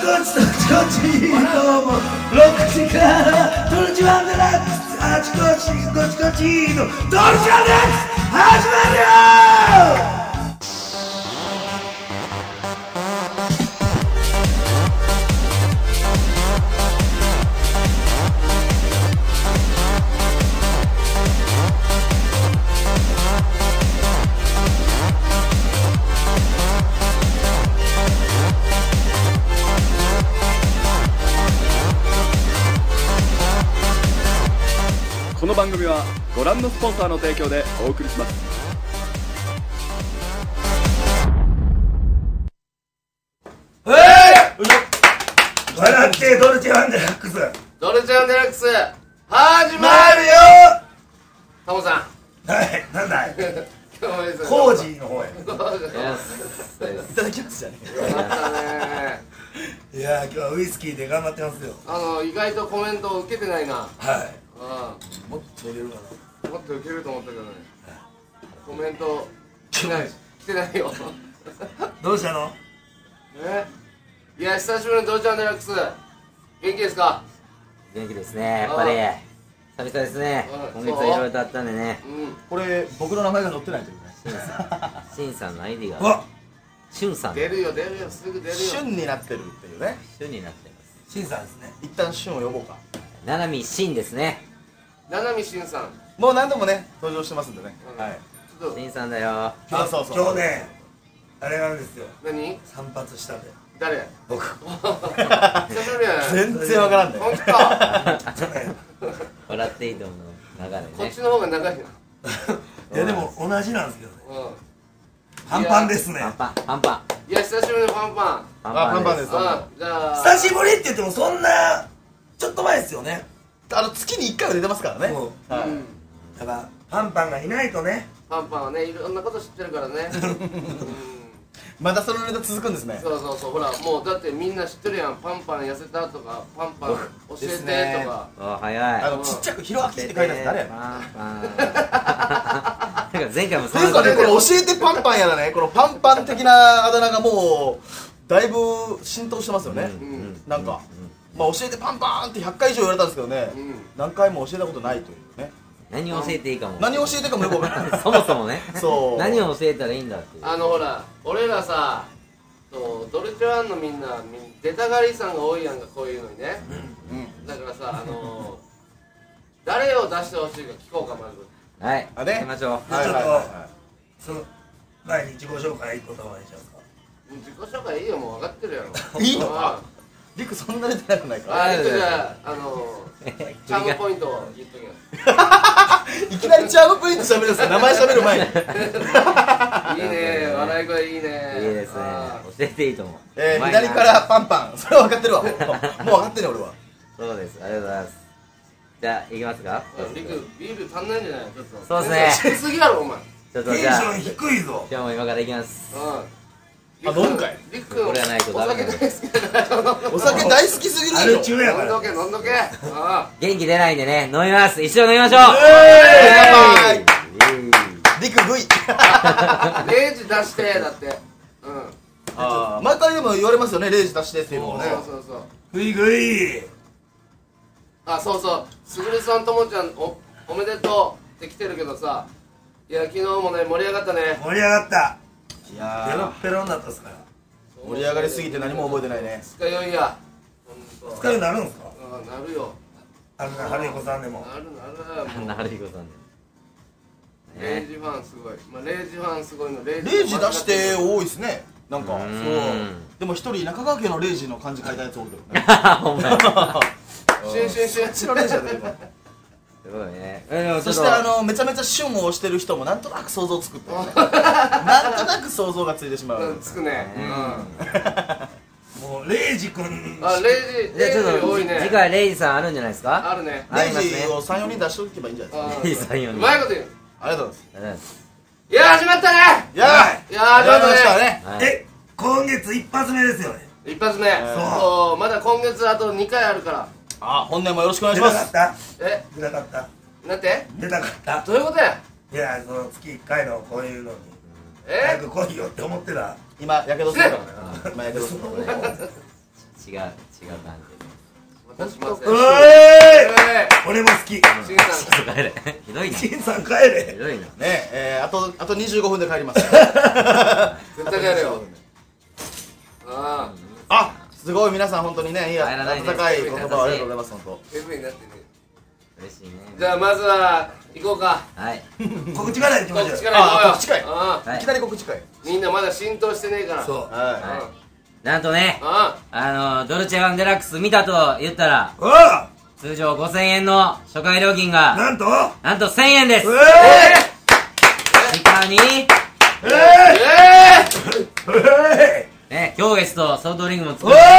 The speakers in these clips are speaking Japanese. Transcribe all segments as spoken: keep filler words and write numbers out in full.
こちどっちこっちどうもろくじからドルチワンデラックスあちこちこっちこっちのドルチワンデラックス始まるよ。 この番組はご覧のスポンサーの提供でお送りします。 えい、笑ってドルチェワンデラックスドルチェワンデラックス始まるよ。タモさん、はいなんだいコージーの方へいいただきますじゃねいやー今日はウイスキーで頑張ってますよ。 あの意外とコメントを受けてないな。 はいあもっと入れるかあもっと受けると思ったけどね、コメント来てない来てないよな。どうしたの？ ね、いや久しぶりのドルチェワンデラックス元気ですか？ 元気ですね、やっぱり久々ですね。今月はいろいろとあったんでね。 これ僕の名前が載ってないというね。 しんさんの アイディーうわがしゅんさん出るよ出るよすぐ出るよ。 旬になってるっていうね。 しゅんになってます。 シンさんですね。 一旦旬を呼ぼうか。 ななみしんですね。 七海しんさん、 もう何度もね登場してますんでね。はい。 ちょっとしんさんだよ。 あ、そうそう。 今日ねあれなんですよ、 何散髪したんで誰僕久しぶりやね。 全然わからんね。 本当かちょっとね笑っていいと思う流れねこっち。の方が長いな。 いやでも同じなんですけどね。 うんパンパンですね。 パンパンパンパンいや久しぶりのパンパン。 あ、パンパンです。 あじゃあ久しぶりって言ってもそんなちょっと前ですよね。 あの月に一回は出てますからね。 そうはい。 うんだからパンパンがいないとね。 パンパンはねいろんなこと知ってるからね。うんまだそのネタ続くんですね。 そうそうそうほらもうだってみんな知ってるやん。パンパン痩せたとかパンパン教えてですねとか。 お早い。 あのちっちゃく「ひろあき」って書いてあるやつ誰やねん。 パンパンなんか前回もというかね、これ教えてパンパンやらね、このパンパン的なあだ名がもうだいぶ浸透してますよね。 うんなんか、まあ教えてパンパンってひゃっかい以上言われたんですけどね、 うん何回も教えたことないというね。 何を教えていいかも。 何を教えてかもよくわからない。 そもそもね。 そう。 何を教えたらいいんだっていう。 あのほら俺らさそうドルチェワンのみんなみん出たがりさんが多いやんかこういうのにね。 うん。 だからさあの誰を出してほしいか聞こうかまず。 はいあね行きましょう。 じゃあちょっとはいはいはいその前に自己紹介一個たまにしますか。 自己紹介いいよもう分かってるやろ。 いいのかあリクそんな出てなくないか。 ああ、じゃあ、あのー、チャームポイントを言っときいきなりチャームポイント喋るんですよ、名前喋る前に。 ます。いいね、笑い声いいね。 いいですね。教えていいと思う。 えー、 うまいな左からパンパン、それは分かってるわ。もう分かってんね俺は。 そうです。ありがとうございます。じゃあ行きますか。 リク、ビール足んないんじゃないちょっと。 そうですねしすぎやろ、お前。 ちょっとじゃあテンション低いぞ。 今日も今から行きます。 うん。 あ飲むかいリク君、 これはないとおダメ酒大好きだから。 お酒大好きすぎるアよ。 ル中やから飲んどけ、飲んどけ。あ元気出ないんでね、飲みます。一緒に飲みましょう。 えー、リク V。 あ。レイジ出して、だって。うん。 あー毎回でも言われますよね、レイジ出してっていうのもね。 そうそうそう。 ぐいぐい。 あ、そうそう。すぐるさんともちゃん、お、おめでとうって来てるけどさ。いや、昨日もね、盛り上がったね。 盛り上がった。 いペロやッペロになったっすから。 ー、盛り上がりすぎて何も覚えてないね。 二日酔いや。ほんと。 使うようになるんすか。 あ、なるよ。 あんな春彦さんでも。 なるなるもう。 なるひこさんで。ね。 レイジファンすごい。まあ、レイジファンすごいの。レイジ。 レイジ出して多いですね。なんか、 うそうーん。 でも一人中川家のレイジの漢字書いたやつおるけどね。 お前。 シュンシュンシュン。 そっちのレイジやで今。 すごいね。えでもちょっとそしてあのめちゃめちゃ旬を押してる人もなんとなく想像つくっていうね。なんとなく想像がついてしまうんう。 つくね。うん。 もうレイジ君。 あ、レイジ、 じゃあちょレイジっと多いね。 次回レイジさんあるんじゃないですか。 あるね。 ありますねレイジをさん、よにん出しておけばいいんじゃないですか。 あレイジさんよにんうまいこと言う。 ありがとうございます。 ありがとうございますいや、始まったね。 いやいやー、始まった始まりましたね。 ね。 はいえ、今月一発目ですよね。 一発目。そう、まだ今月あとにかいあるから。 あ、本年もよろしくお願い出します。 たかったえ、 出たかったなんて出たかったどういうことや。 いや、その月いっかいのこういうのに早えく来いよって思ってた。 今やけどするからね。今やけどするからね。 違う違う感渡しません。 おーいえ俺も好きー、しんさん。 じ帰れひどいなひしんさん帰れどいなねえー、あとあとにじゅうごふんで帰ります絶対帰れよ。ああすごい皆さん本当にねいいや帰らないで温かい言葉をありがとうございます本当あ、エブになってね。 嬉しいねじゃあまずは行こうか。 はい告知からいきましょうこっちから行こうよ。 あこっちかいあはいいきなり告知会みんなまだ浸透してねえから。 そうははいなんとねああのドルチェワンデラックス見たと言ったらおー通常ごせんえんの初回料金がなんとなんとせんえんですえしかにーええーえね今日ゲストソフトドリンクも作ーおーるんで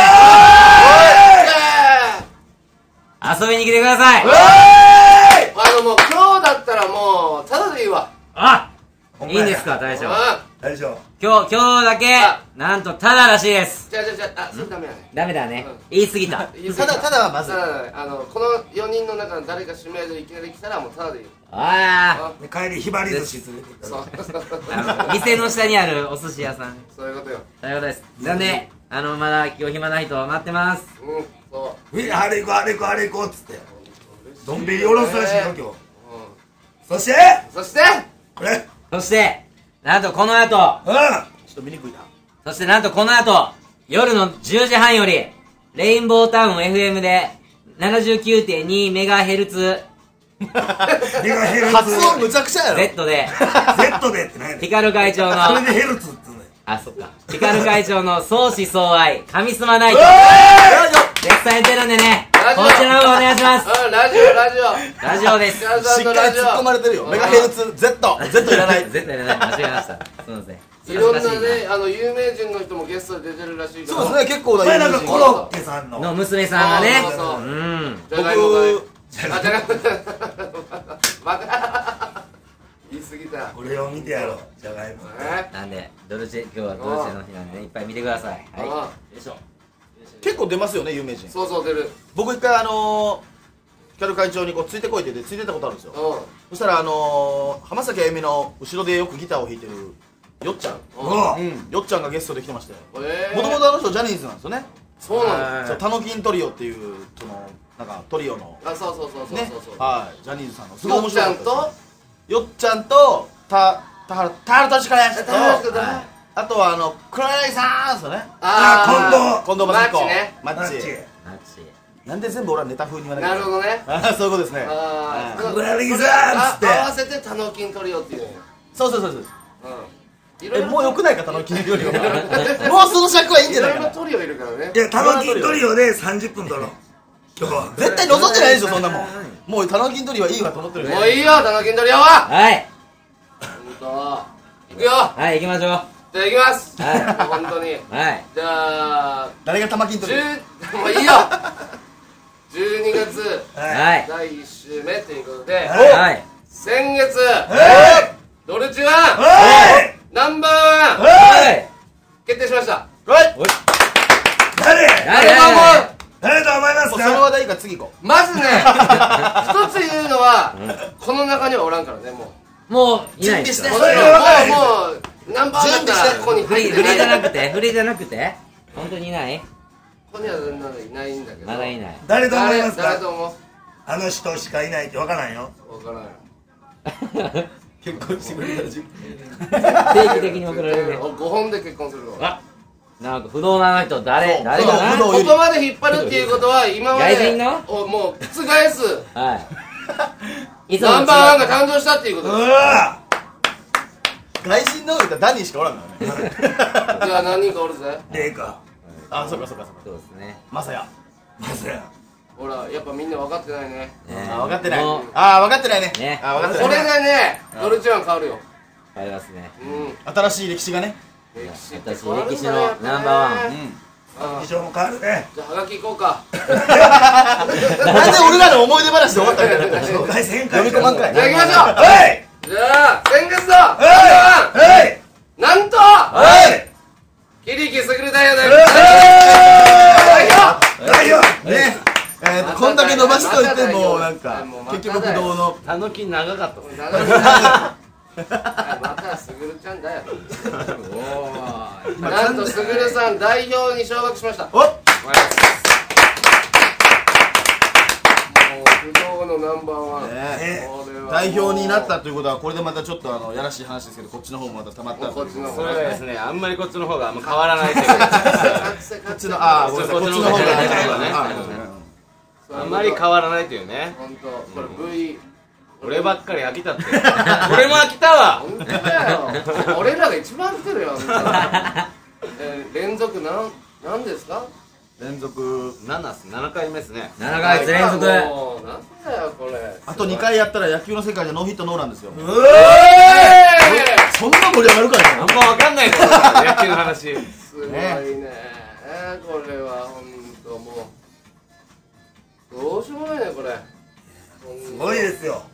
い遊びに来てくださいおーいあのもう今日だったらもうただでいいわ。 あほんまやいいんですか大将あ大丈夫今日今日だけあなんとタダらしいですじゃあじゃあじゃあ、あ、それダメやね。 ダメだねうん言い過ぎたいただただはまずただね、あのこのよにんの中の誰か指名でいきなり来たらもうただでいい。 あで帰りひばり寿司連れて行そうったそうそうああの店の下にあるお寿司屋さんそういうことよ。 ということですなんであのまだ今日暇な人待ってますうん、そえあれ行こうあれ行こうあれ行こうっつってどんびりおろすらしいよ今日う。うん。 そしてそしてこれそしてなんとこの後うんちょっと見にくいなそしてなんとこの後夜のじゅうじはんよりレインボータウン エフエム で ななじゅうきゅうてんにメガヘルツメガヘルツ発音むちゃくちゃやろ Z で Z でって何ピカル会長のそれでヘルツっつうねあそっかピカル会長の相思相愛神スマナイト絶賛やってるんでねラジオこちらもお願いしますうん、ラジオラジオラジオです皆さしっんのラジオかり突っ込まれてるよメガヘルツ Z Z いらない絶対いらない間違えましたすいませんいろんな恥ずかしね、あの有名人の人もゲストで出てるらしいからそうですね結構な前なんか人コロッケさんのの娘さんがねそうそうそううんじゃがいもがね僕あ、じゃがいもバカ言い過ぎたこれを見てやろうじゃがいもえなんでドルチェ今日はドルチェの日なんでねいっぱい見てくださいはいあよいしょ結構出ますよね有名人そうそう出る僕一回あのー、キャル会長にこうついてこいって言ってついてったことあるんですようそしたらあのー、浜崎あゆみの後ろでよくギターを弾いてるよっちゃんんおううんよっちゃんがゲストで来てましてえーもともとあの人ジャニーズなんですよねそうなのそうタノキントリオっていうそのなんかトリオのあ、そうそうそうそうねそうそうはいジャニーズさんのすごいよっちゃん面白かったとですよっちゃんとた田原田原俊彦ですと田原俊彦だはいあとはあの黒柳さんですよねあ近藤正彦マッチねマッチマッチマッチなんで全部俺はネタ風に言わなきゃなるほどねあーそういうことですねあはい黒柳さんっつってあ合わせてタノキントリオっていうのよそうそうそうそううんいろいろえもうよくないか田野金よりはもうその尺はいいんじゃないかないろいろトリオいるからねいやタノキントリオでさんじゅっぷん撮ろう今日は絶対望んでないでしょそんなもんもう田野金取りはいいわと思ってるもういいよタノキントリオははいほんといくよはい行きましょうじゃあいきますはい本当にはいじゃあ誰が玉金取り 10もういいよじゅうにがつはいだいいっ週目ということではいはい先月えドルチいはおいナンバーワンおいはい決定しましたはいおい誰誰誰が思う誰と思いますかもうその話題から次行こまずね一つ言うのはこの中にはおらんからねもうもういないです準もち備してそれはろんもうもうナンバーワンだったらここにフリ入ってないフリじゃなくてフリじゃなくて本当にいないここには全然いないんだけどまだいない誰と思い誰ますか誰と思うあの人しかいないってわからんよ分からんよう結婚してくれたら自分定期的に送られるねごほんで結婚するわあなんか不動な人誰そう誰かな不動ここまで引っ張るっていうことは今ま外で人のをもう覆すはいいナンバーワンが誕生したっていうこうとですわ外人の言ったらダニーしかおらんからねじゃあ何人かおるぜレイかあそっかそっかそっかそうですねまさやまさやほらやっぱみんな分かってないねねあ分かってないもうあ分かってないねねあ分かってそれないでねドルチェワン変わるよありますねうん新しい歴史がね歴史って私変わるんだね歴史のナンバーワンうんあ衣装も変わるねじゃあはがき行こうかなんで俺らの思い出話で終わったみたいな紹介せんか読み込まんかいじゃあ行きましょうはいじゃあ先月のナンバーワはいンなんとはい桐木すぐる大王ではい代表ねえーとこんだけ伸ばしといてもなんか結局不動のたぬき長かったもん長いなまたすぐるちゃんだよおーいなんとすぐるさん代表に昇格しましたおもう不動のナンバーワン。 ねこれはもう代表になったということはこれでまたちょっとあのやらしい話ですけどこっちの方もまた溜まったこっちの方それがですね、あんまりこっちの方があんま変わらないというかこっちのああごめんなさいこっちの方がねあんまり変わらないというね。 本当これ V 俺ばっかり飽きたって俺も飽きたわ。 本当だよ。俺らが一番来てるよ。えー連続なんなんですか？ 連続ななっす、ななかいめですね。 ななかげつ連続。 もうなんだよこれ。 あとにかいやったら野球の世界でノーヒットノーランですようえそんな盛り上がるかあんま分かんないの野球の話。 ーすごいね。えーこれは本当もうどうしようもないねこれ。 すごいですよ。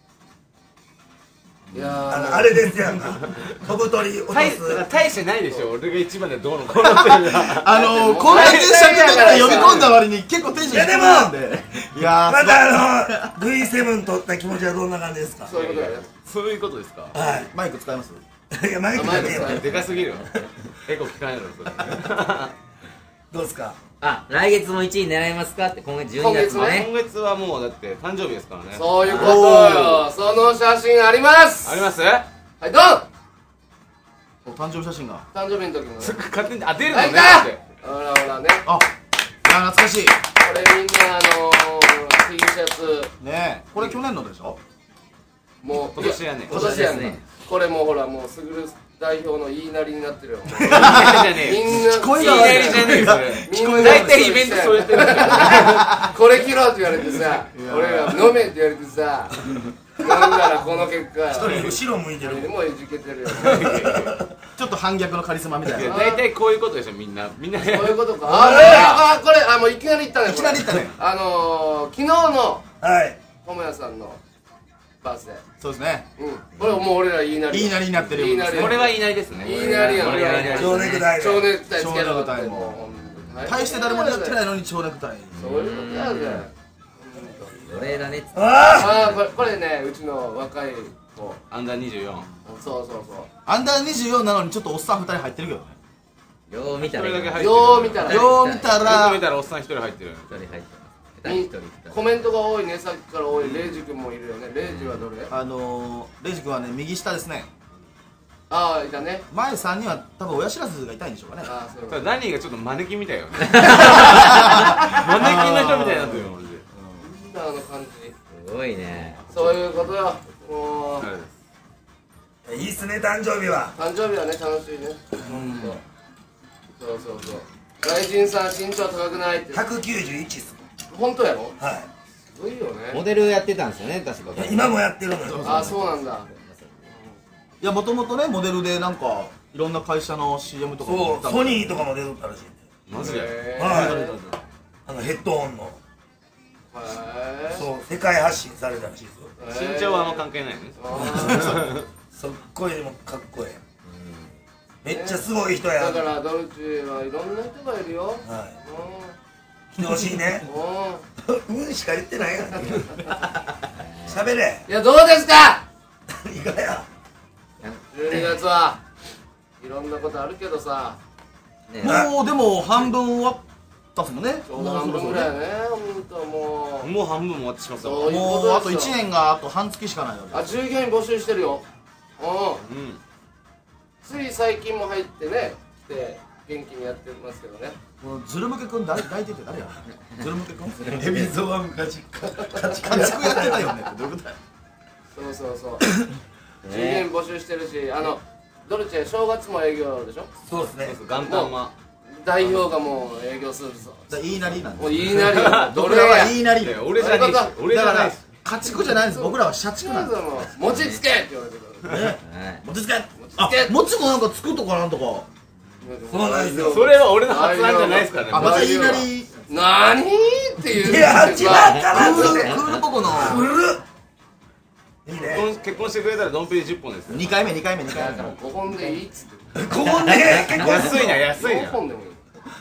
いやーあのあれですやんか。飛ぶ鳥落と大す。 大してないでしょ。俺が一番でどうのこうのっていうあのこんだけ尺取って呼び込んだ割に結構テンション低めなんでいやーまたあの ブイセブン 取った気持ちはどんな感じですか？ そういうことだよね。 そういうことですか。 はマイク使いますい。いやマイクだけよ。 でかすぎるよ。エコ聞かないだろそれ。 どうですか？ あ、来月もいちい狙いますかって、今月じゅうにがつもね。 今月はもうだって誕生日ですからね。 そういうことよ。その写真あります。 あります？ はいどう。 お誕生日写真が誕生日の時のね。 勝手に当てるのね。 はいか。ほらほらね。 ああ懐かしいこれみんなあのー、T シャツねえこれ去年のでしょもう今年やね。 今年やね今年ですね。 これもうほらもうすぐる代表の言いなりになってるよ。もうじゃねえ。 みんな声いいなりじゃねえよそれ。 みんな大体イベントそうやってる。 これ着ろって言われてさ、俺ら飲めって言われてさ、飲んだらこの結果。 一人後ろ向いてる。 もういじけてるよ。 ちょっと反逆のカリスマみたいな大体こういうことでしょみんな。みんな。 そういうことか。あ、あ、これあもういきなり言ったね。 いきなり言ったねあの昨日のはい。 ともやさんのバースデー。 そうですねうん。これもう俺ら言いなり。 言いなりになってるよ言いなり。 これは言いなりですね。 言いなりやん。 これは言いなり。 蝶ネクタイで。 蝶ネクタイつけろって。 蝶ネクタイももう大して誰もやってないのに蝶ネクタイそういうことやで。 奴隷だねっつって。 あああこれこれねうちの若い子。 アンダーにじゅうよん。 そうそうそアンダーにじゅうよんなのにちょっとおっさんふたり入ってるけどねよう見たらいい。 一人だけ入ってる。 よう見たらよう見たよくらう。 見たらおっさん一人入ってる。 一人入ってます。一人一人。 コメントが多いね、さっきから多い。レイジ君もいるよね。レイジはどれ？ あのー、レイジ君はね右下ですねああいたね。 前さんには多分親知らずが痛いんでしょうかねああそういうこたと。 だダニーがちょっとマネキンみたいよね。マネキンの人みたいになってるよマジで。 あの感じ。 すごいね。 そういうことよ。もうあ。いいっすね誕生日は。 誕生日はね楽しいね。うんそうそうそう。外人さん身長高くないって。 ひゃくきゅうじゅういちっす。 本当やろ？ はすごいよモね。 デルやってたんですよね、確か。 い。今もやってるのよ。 ああそうなんだ。 いやもともとねモデルでなんかいろんな会社の シーエム とかそう、ソーニーとかも出とったらしいんで。 マジで。 へーはいへあのヘッドホンの。 ーそう、世界発信されたらしいですよ。 身長はあんま関係ないよね。 あすっごいでもかっこええ。めっちゃすごい人や。 ーだからドルチェはいろんな人がいるよ。 はうい。来てほしいね。 んうん。 うんしか言ってないやん。喋れ。 いやどうですか。 いかや。 じゅうにがつはいろんなことあるけどさ。 ね。 もうでも半分終わったっすもんねちょうど半分ぐらいやね。ほんともう。 もう半分終わってしまったわ。 そういうもうあとことですよ。 いちねんがあと半月しかないわけあ、従業員募集してるよ。うん。 うん。 つい最近も入ってね、来て元気にやってますけどね。 もうズル向けくん誰抱いてて誰やズル向けくんエビゾは昔か勝ち家畜やってたよねってどういうことやそうそうそう。従業員募集してるし、あのドルチェ正月も営業でしょ。 そうですねそうそう元旦は。 代表がもう営業するぞ。 だから言いなりなんですもう言いなりよ。どれ僕らはや。 言いなりいや俺じゃねえし。俺じだからゃないし。 家畜じゃないんです僕らは社畜なんですもう餅つけって言われてるから。 ねはい。 もつつけつけあもつもなんかつくとかなんとかそうなんですよそれは俺の発案じゃないですからね。 あまた言いなりなーにーっていう。 いや違ったなクールそれクールポコの古っいい結ね婚結婚してくれたらドンペリじゅっぽんですよ。 にかいめにかいめにかいだからごほんでいいっつって。 ここね結構安いな安いごな。 ほんでもいい。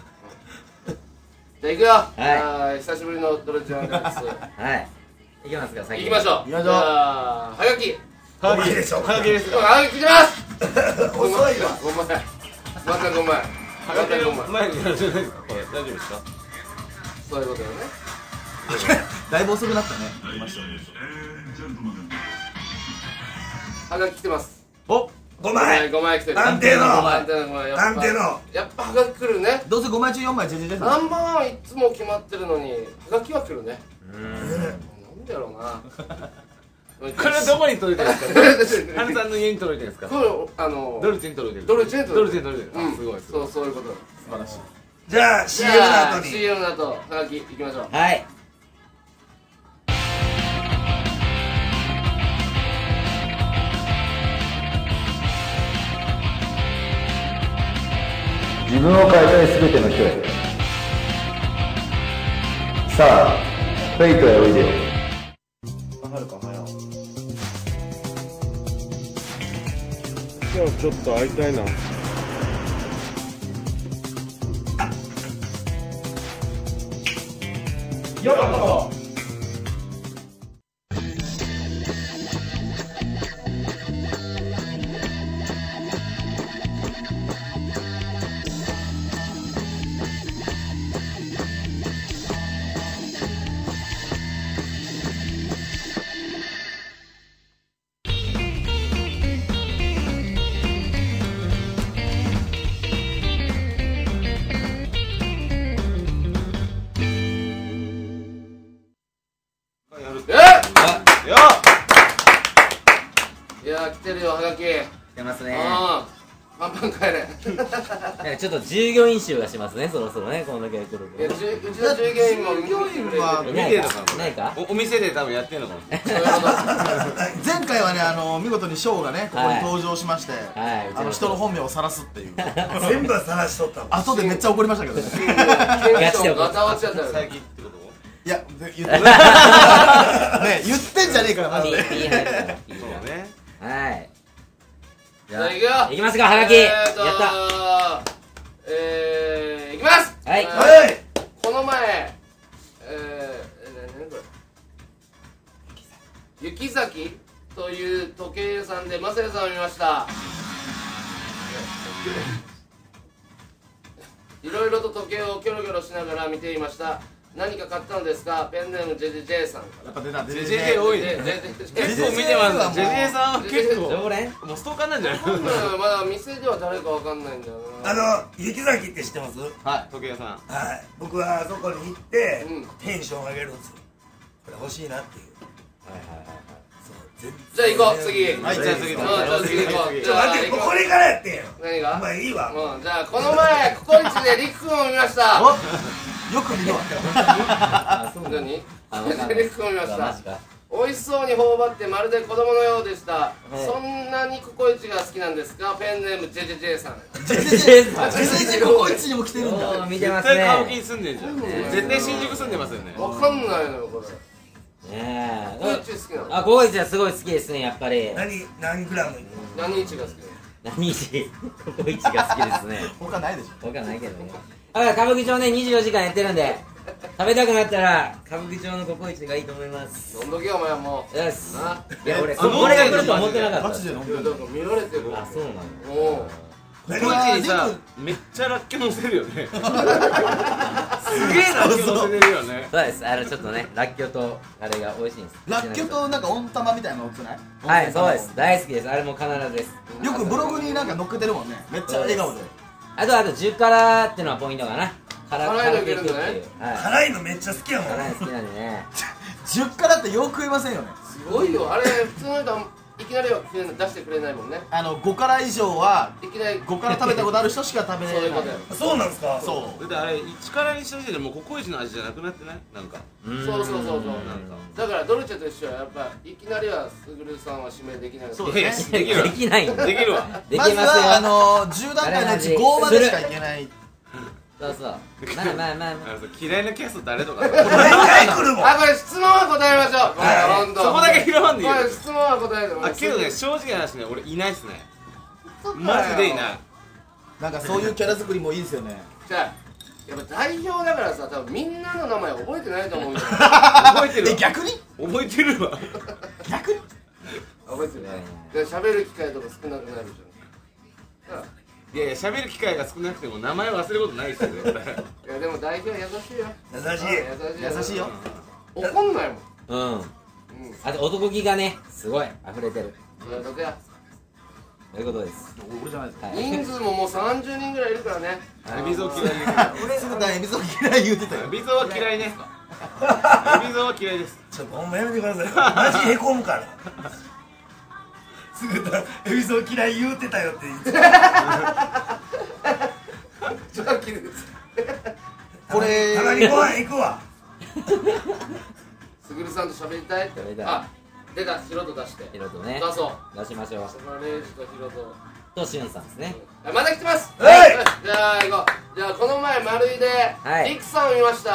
じゃあ行くよ。 はいはい。久しぶりのドルチェアンダース。 はい。行きますか、先行きましょう。 行きましょうじゃあはがき。 お前でしょはがきですはか。 がき来てます。 遅いわごめん。またごめん。まはがきのたごめん。 前にやるじゃないですか。これ大丈夫ですか。 そういうことよね。 だいぶ遅くなったね。行きましょう。 はがき来てます。 お、 ごまいごまい来てる。 安定の安定のごまい。 安定のやっぱはがき来るね。 どうせごまい中よんまいジェジェジェナンバーワンいつも決まってるのにはがきは来るね。 うんなんでやろうな。 これはどこに届いてるんですか？ハルさんの家に届いてるんですか？ これあのドルチェに届いてる。 ドルチェにドル届いてるチェに届いてる。あ、すごいすごい。 そうそういうこと。 素晴らしい。 じゃあ シーエム のじゃあ後にシーエム の後はがきいきましょう。 はい自分を変えたいすべての人へ。さあフェイトへおいでよ。 はるかおはよう。 今日ちょっと会いたいな。 よかった。 えよいやー来てるよはがき。 来てますねああパンパン帰れ。 なんかちょっと従業員集がしますね、そろそろね、こんだけ来るいやと。 じゅうちの従業員も見てくれてる。 いないかいないかおお店で多分やってんのかも。 そういうこと前回はね、あの見事にショーがねここに登場しまして、 はいあの人の本名を晒すっていう。 全部晒しとったもん後でめっちゃ怒りましたけどね。 テンションガタ落ちちゃったよ。 最近ってこと？ いや言ってね言ってんじゃねえからマジで。 ピーピー入るからピーそうね。 はいじじゃあ行くよ。 いきますか、はがきえやーとったえー、いきます。 はいえーはいこの前えー、えー、何これ雪崎という時計屋さんでマサヤさんを見ました。いろいろと時計をキョロキョロしながら見ていました。何か買ったのですか？ペンネーム ジェジェジェイさんかやっぱ出た。 ジェジェジェ多いね。結構見てます。ジェジェさんは結構常連もうストーカーなんじゃない？ らまだ店では誰かわかんないんだよな。 あの雪崎って知ってます？ はい時計屋さん。 はい僕はそこに行ってうんテンション上げるんですよ。これ欲しいなっていう。 はいはいはいはいそう全じゃあ行こう次。 はいじゃあ次うんじゃあ次行こう。 ちょっと待ってここからやってんよ。 何が？ お前いいわ。 うん、じゃあこの前ココイチでリク君を見ました。 およく見るわ。 あそうなんだ何？ あわかんないリク君を見ましたマジ。か美味しそうに頬張ってまるで子供のようでした。 はいそんなにココイチが好きなんですか？ペンネームジェジェジェイさん。 ジェジェジェさんジェジェジェココイチにも来てるんおだ。 ー見てます絶対顔ね金住んでんじゃん。 ね絶対新宿住んでますよね。 わかんないのよこれ。 ねココイえチ好きなの？ あ、ココイチはすごい好きですね、やっぱり何何グラム？ 何イチが好きなの？ 何日ココイチが好きですね他ないでしょ。 わかんないけどねだから歌舞伎町ねにじゅうよじかんやってるんで食べたくなったら歌舞伎町のココイチがいいと思います飲んどけよお前はもう。 よしな。 いや俺あこれが来ると思ってなかったマジで飲んでる。 いやだから見られてる。 あ、そうなのおお。 ココイチにさめっちゃラッキョ乗せるよね。すげえラッキョ乗せてるよね。 そうですあのちょっとねらっきょうとあれが美味しいんですラッキョとなんか温玉みたいなの乗ってない？ はいそうです大好きですあれも必ずですよくブログになんか載っけてるもんね。めっちゃ笑顔で。 あとあとじゅう辛ってのはポイントかな辛辛いのいけるんだね辛っていうはい辛いのめっちゃ好きやもん。 辛いの好きなんでねじゅっからってよく食いませんよね。 すごいよ。あれ普通の人はいきなりは出してくれないもんね。 あのごから以上はいきなりごから食べたことある人しか食べれない。 そういうことよ。 そうなんですか？ そう。 だってあれ一からにした時点でもうココイチの味じゃなくなってない？なんかうーんそうそうそうそうなんかだからドルチェと一緒はやっぱいきなりはスグルさんは指名できないのそういやですね。 できるわできないんだできるわ。 まずできますよはあのじゅう段階のうちごまでしかいけない。 そうそうまあまあまあまああのさ嫌いなキャスト誰とか毎回来るもん。 あ、これ質問は答えましょう。これはいほんとそこだけ拾わんでいいよこれ質問は答えてもあけどね正直な話ね俺いないっすねママジでいないなんかそういうキャラ作りもいいですよね。 じゃあやっぱ代表だからさ、多分みんなの名前覚えてないと思うんだよ。 覚えてるわえ逆に？ 覚えてるわ逆に？ 覚えてるね。で喋る機会とか少なくなるじゃん。さあいやいや、喋る機会が少なくても名前忘れることないですよ、絶対。 いやでも代表優しいよ。 優しい優しいよ。 怒んないもん。 うんうん。 あと男気がねすごい溢れてるそれだけや。 ということです俺じゃないですか。 はい人数ももうさんじゅうにんぐらいいるからね。 海老蔵嫌いです。 俺すぐだ、エビゾ嫌い言うてたよ。 海老蔵は嫌いね。海老蔵は嫌いです。 ちょっとほんまやめてくださいマジへこむからすぐだエビゾ嫌い言うてたよって言ってじゃあ切るです。 これたまにご飯行くわすぐるさんと喋りたいって。 喋りたいあ、出た、ヒロト出して。 ヒロトね出そう。 出しましょうそのレイジとヒロト。 としゅんさんですねあ、まだ来てます。 はいじゃあ行こう。じゃあこの前丸井ではいリクさんを見ました。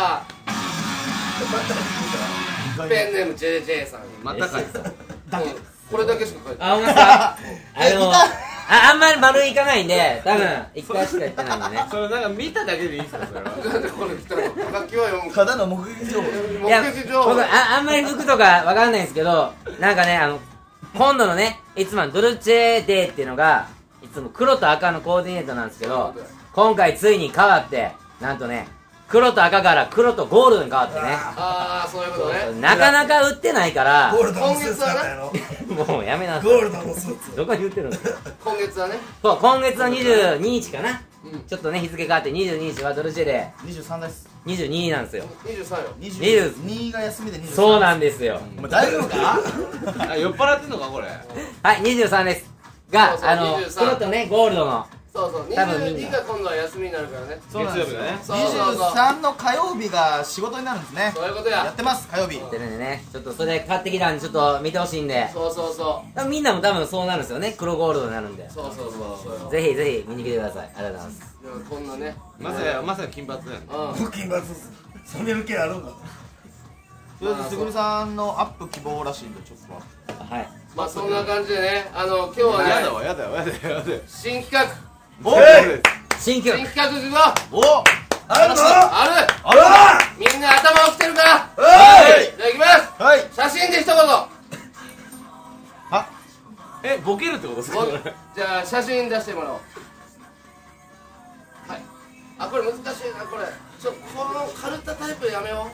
ペンネーム ジェージェー さん。 またかい。 うんこれだけしか書いてない。 あ、ほんまですかあのあ、あんまり丸いかないんで多分一回しか言ってないんでねそれなんか見ただけでいいですよ、それは。 なんでこれ来たの？楽器は読む。 ただの目撃情報。 目いや撃情報。 僕ああんまり服とかわかんないんですけどなんかねあの今度のねいつものドルチェデーっていうのがいつも黒と赤のコーディネートなんですけど今回ついに変わってなんとね黒と赤から黒とゴールドに変わってねああ、そういうことね。 なかなか売ってないからゴールドのスーツだったやろもうやめなさゴーいルドのスーツどこに売ってるんですか今月はね。 そう今月のにじゅうににちかな、 うんちょっとね日付変わってにじゅうににちはドルチェで二十三です。 にじゅうになんですよにじゅうさんよ。 二十二が休みで二十三。 そうなんですよお前大丈夫か？ あ、酔っ払ってんのか、これ。 はいにじゅうさんですがそうそうあのにじゅうさん黒とねゴールドのそうそう。 多分みんなにじゅうにが今度は休みになるからね。 そうなんですよ月曜日だね。 そう二そうそう。 十三の火曜日が仕事になるんですね。 そういうことややっ。てます火曜日。 やってるんでねちょっとそれ買ってきたんでちょっと見てほしいんでそうそうそ多分みんなも多分そうなるんですよね黒ゴールドになるんでう。そうそうそうそう。 ぜひぜひ見に来てくださいありがとうございますいやこんなね。 まさや、まさや金髪だよね。 うん。 腹筋バツ染める気あるんかとりあえずすぐるさんのアップ希望らしいんでちょっと。 はいまあそんな感じでね、あの今日はね、 やだわ、やだわ、やだわ、やだわ。 新企画、 おそうです新曲新企画行くぞ。 おあるのある。 あらみんな頭起きてるか。 はいじゃあ行きます。 はい。 写真で一言。 あえ、ボケるってことですか、 おこれ。 じゃあ写真出してもらおう。はい。あ、これ難しいなこれ。ちょこのカルタタイプやめよう。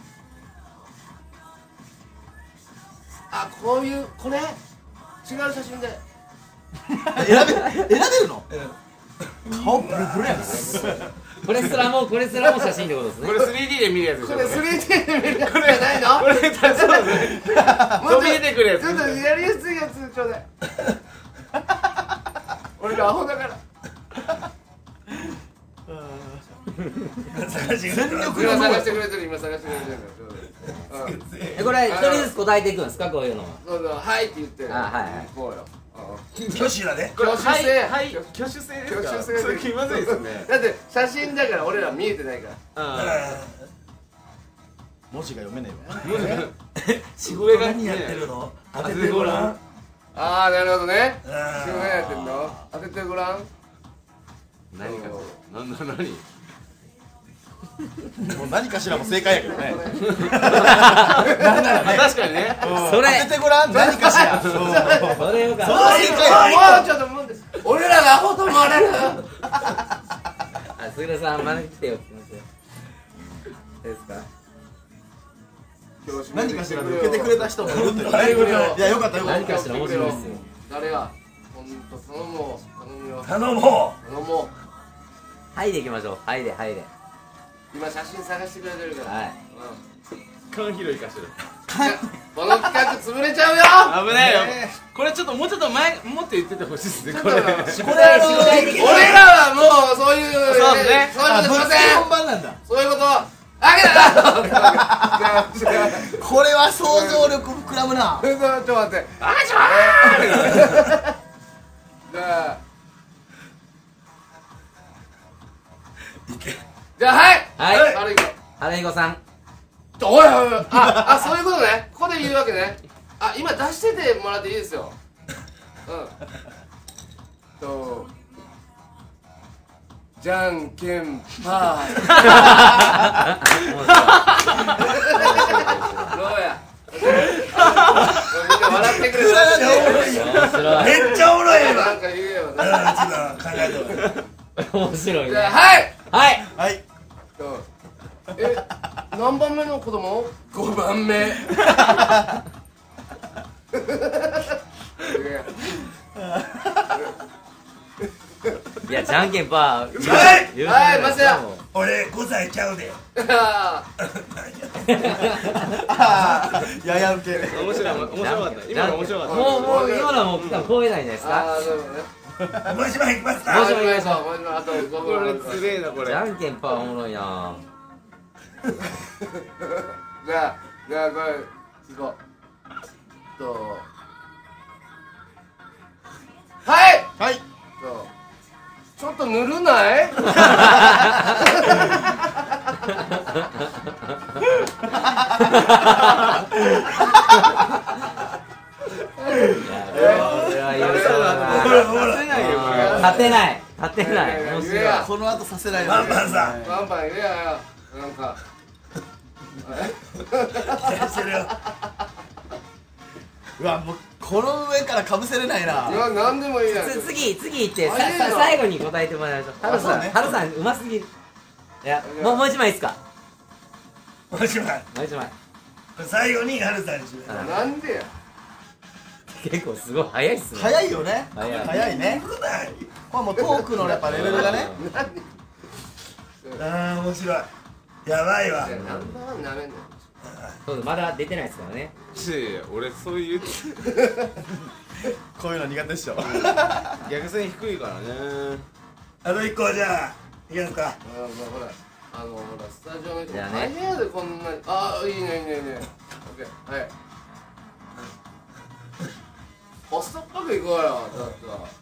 あ、こういうこれ違う写真で。 選べ選べるの？顔ブルブルやん。 これすらもこれすらも写真ってことですねこれ スリーディー で見るやつでしょ。 これ スリーディー で見るやつじゃないの？ これ、そうですね。飛び出てくるやつ。 ちょっとやりやすいやつちょうだい。俺がアホだから。 探してくれた今探してくれてる今探してくれてる。うんえこれ一人ずつ答えていくんですかこういうのはそうそうはいって言って。 あはいはいこうよ。 挙手だね挙手制。 はい、挙手制ですか。 挙手制それ気まずいですね。 だって写真だから俺ら見えてないから。 あ文字が読めねえわ。 あ、もう仕事何やってるの当ててごらんああなるほどね。 あー仕事何やってんの？当ててごらん。 何かなんだ何？ もう何かしらも正解やけどね。 あ、確かにね。 それ当ててごらん何かしら。 それよかそうった正解や。 もうちょっともんです。俺らがアホと思われる。 あすぐるさん招きてよって言いますよですか何かしらで受けてくれた人もいるという。 はいいやよかったよかっ何かしら面白いですよ誰が？ほんと頼もう頼むよ。 頼も頼もはいでいきましょうはいではいでう。今写真探してくれてるから。 はい缶拾いかしら。 この企画潰れちゃうよ。 危ないよ。これちょっともうちょっと前もっと言っててほしいですね。これ。 た。これあの俺らはもうそういうそうですねそういうことしません。 本番なんだ。 そういうことあげだ。 これは想像力膨らむな。 ちょっと待って。あちょー。じゃあじゃあはいはい悪い子。 春彦さんちょおいおいおいああそういうことね。ここで言うわけね。あ今出しててもらっていいですよ。うんとじゃんけんパーどうやみんな笑ってくれた。 面白いめっちゃおもろいわなんか言うようんちょっと考えがとう。 面白いね。 じゃあはいはいはいえ何番目の子供？ごばんめ。 いや、じゃんけんパー。 はい言うはいマスヤ俺ごさいちゃうで。 あーやや受け面白い面白かった今の面白かったもう、もう、今のはもう、多分超えないんじゃないですか。 ああそうね。 もう一枚いきますもか。 う一枚そうもう一枚あとごこ分。 れつれえなこれじゃんけんパーおもろいな。 じゃあじゃあこれ行こう。とはいはいそうちょっとぬるない？ これは言うそうだな。 ほらほら。 勝てない。勝てない。面白い。 この後させないパンパンさん。 パンパン言えやよなんか。 してるよ。 うわもうこの上からかぶせれないな。 いやなんでもいいやん。 つ次、次行って、さあいいのさ最後に答えてもらいましょう。ハルさん、 そうねハルさん、うますぎる。いや、もう、もう一枚いいっすか。 もう一枚。 もう一枚。 最後にハルさんにします。 あなんでや。 結構すごい早いっすね。 早いよね早い早いね少ない。 これもうトークのやっぱレベルがねああ面白い。やばいわ。 なんだかんなめんの。 そうまだ出てないですからね。 いやいや俺そういうこういうの苦手っしょ逆線低いからねあと一個じゃあいきますか。 あまあほらあのほらスタジオの人じゃあね大変やでこんなにああいいねいいねいいねオッケーはいホストっぽくいこうよちょっと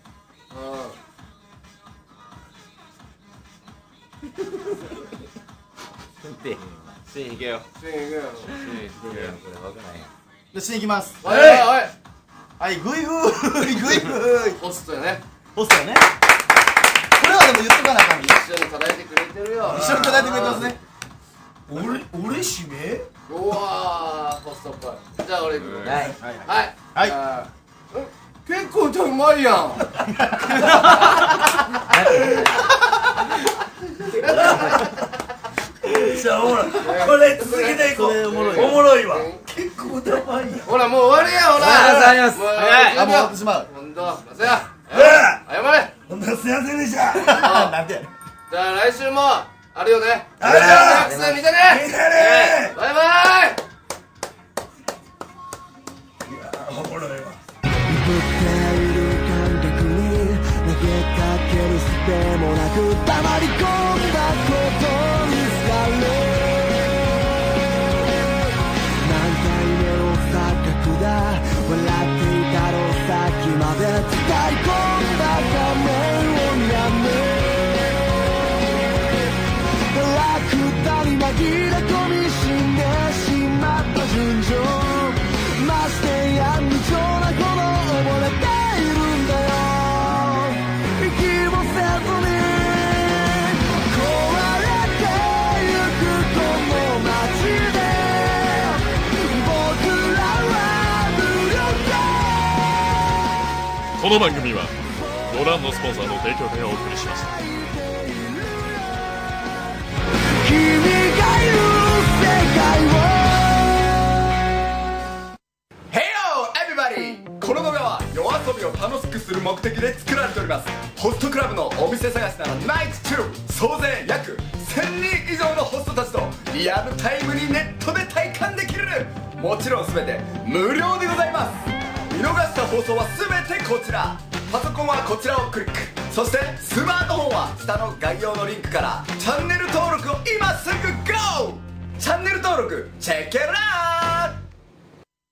で、 シーンいけようんシーンいくよこれわからないやん。 で死に行きますおいおいおいはいグイグイグイグイホストやねホストよねこれはでも言っとかなあかんの一緒に叩いてくれてるよ一緒に叩いてくれてますね俺俺指名？ うわーホストっぽいじゃあ俺行くはい。 はいはいはいあーん結構歌うまいやんじゃあほらこれ続けていこう。 これおもろいおもろいわ。結構歌うまいやん。 ほらもう終わりやほらありがとうございますもうあもう終わってしまうほんとまさやうわ謝れほんとすいませんでした。 なんでやねんじゃあ来週もあるよねあるよアクス見てねみんなね。 バイバイいやーおもろいわ。 ぶっている感覚に投げかけるすべもなく黙り込んだことに疲れ何回目の錯覚だ笑っていたのさっきまで使い込んだ画面をやめラクダに紛れ込み死んでしまった純情ましてや無情なほど溺れているんだよ息もせずに壊れてゆくこの街で僕らは無力この番組はご覧のスポンサーの提供でお送りしました。 君がいる世界をこの動画は夜遊びを楽しくする目的で作られております。ホストクラブのお店探しならナイツツー総勢約せんにん以上のホストたちとリアルタイムにネットで体感できる。もちろん全て無料でございます。見逃した放送は全てこちら。パソコンはこちらをクリック、そしてスマートフォンは下の概要のリンクからチャンネル登録を今すぐ ゴー。チャンネル登録チェックイットアウト。